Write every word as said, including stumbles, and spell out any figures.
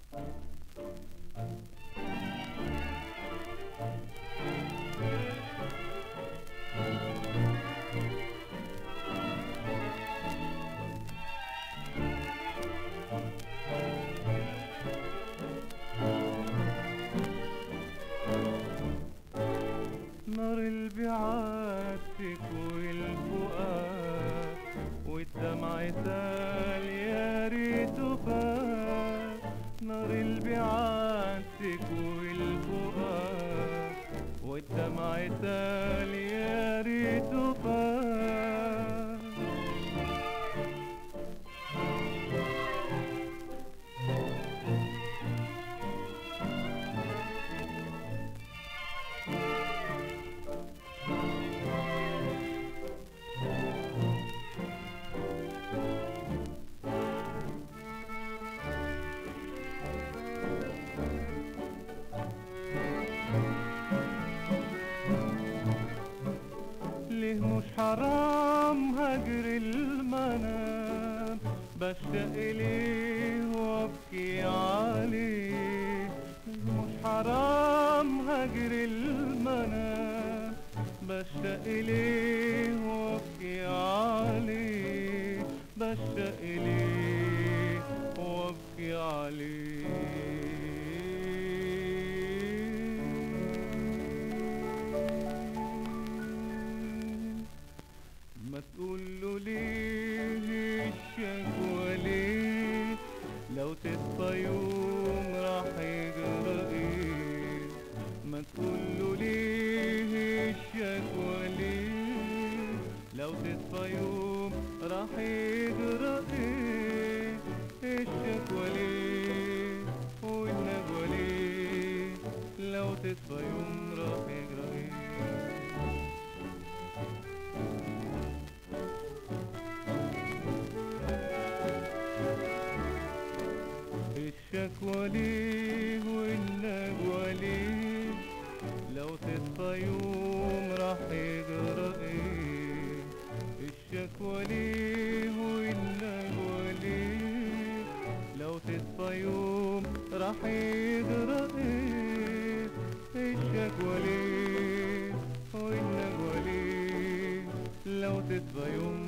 نار البعاد تكوي الفؤاد والدمع سال يا ريته فات. نار البعاد تكوي الفؤاد والدمع سال يا ريته فات. ليه مش حرام هجر المنام بشتاق ليه وابكي عليه. ليه مش حرام هجر المنام بشتاق ليه وابكي عليه. بشتاق ليه وابكي عليه. ما تقوله ليه الشكوى ليه لو تصفى يوم راح يجرى ايه. ما تقوله ليه الشكوى ليه لو تصفى يوم راح يجرى ايه. الشكوى ليه والنجوى ليه لو تصفى يوم راح يجرى ايه. الشكوى ليه والنجوى ليه لو تصفى يوم راح يجرى ايه. الشكوى ليه والنجوى ليه لو تصفى يوم راح يجرى ايه. الشكوى ليه والنجوى ليه لو تصفى يوم